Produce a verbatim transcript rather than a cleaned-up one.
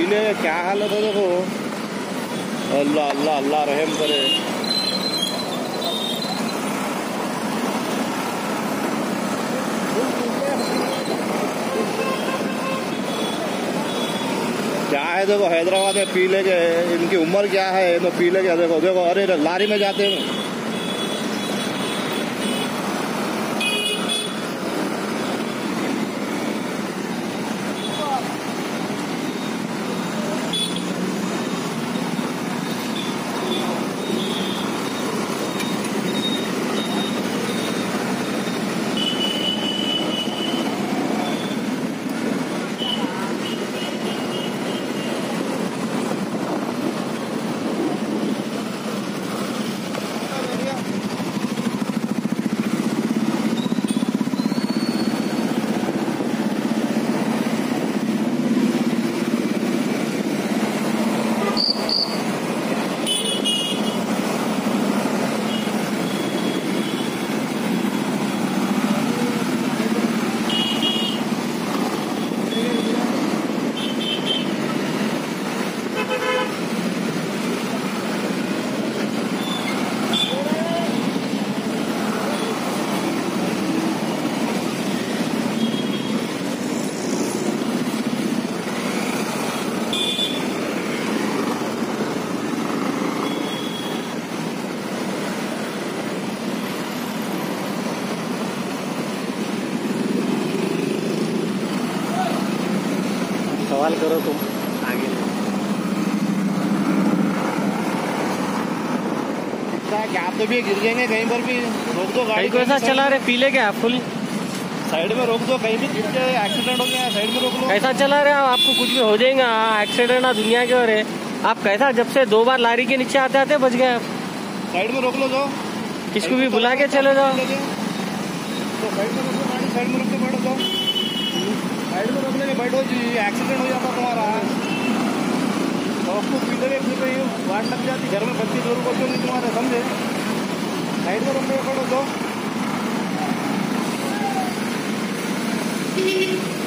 पीले क्या हालत है देखो। अल्लाह अल्लाह अल्लाह रहम करे। क्या है देखो, हैदराबाद में पीले के इनकी उम्र क्या है, तो पीले के देखो देखो। अरे लारी में जाते हैं। सवाल करो तुम आगे। क्या आप तो भी गिर जाएंगे कहीं पर भी। रोक दो गाड़ी को। ऐसा चला रहे पीले क्या फुल साइड में रोक दो, कहीं भी गिर जाए एक्सीडेंट हो गया साइड में रोक लो। कैसा चला रहे हो, आपको कुछ भी हो जाएगा। एक्सीडेंट ना दुनिया के हो रहे। आप कैसा जब से दो बार लारी के नीचे आते आते बच गए आप। साइड में रोक लो जाओ, किसको भी बुला के चले जाओ। तो साइड में रोक लो गाड़ी, साइड में रोक के बैठो जाओ। साइड में रोकने के बैठो जी, एक्सीडेंट हो जाता तुम्हारा। तो आपको पीले के पीले ही वाट लग जाती, घर में बच्चे जोर बच्चों नहीं तुम्हारे, समझे। साइड में रोकने के बैठो जाओ।